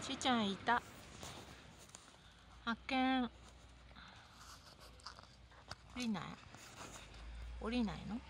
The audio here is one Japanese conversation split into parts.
しーちゃんいた。発見。降りない降りないの？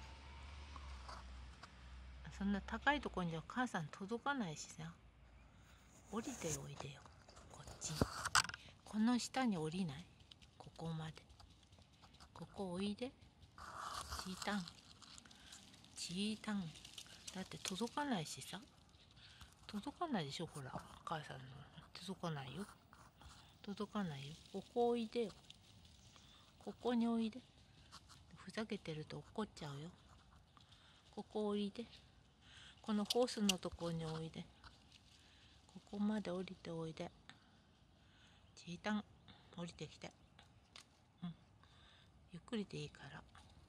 そんな高いところには母さん届かないしさ。降りておいでよ、こっちに。この下に降りない？ここまで。ここおいで。チータン。チータン。だって届かないしさ。届かないでしょ、ほら。母さんの。届かないよ。届かないよ。ここおいでよ。ここにおいで。ふざけてると怒っちゃうよ。ここおいで。このホースのところにおいで。ここまで降りておいで。チータン、降りてきて。うん。ゆっくりでいいから。うん。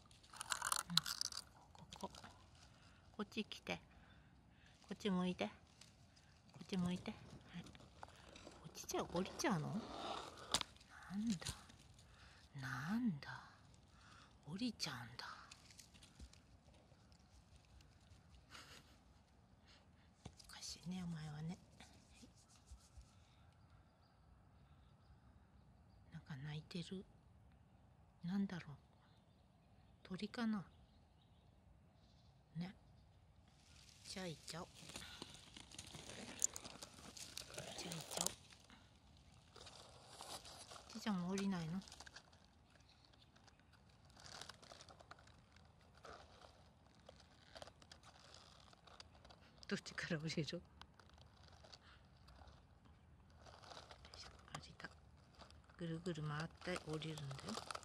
こっち来て。こっち向いて。こっち向いて。はい。降りちゃうの？なんだ。降りちゃうんだ。おかしいね、お前はね。なんか泣いてる。なんだろう。鳥かな。ね。じゃあ行っちゃおう。ちーちゃんも降りないの？どっちから降りる？降りた。ぐるぐる回って降りるんだよ。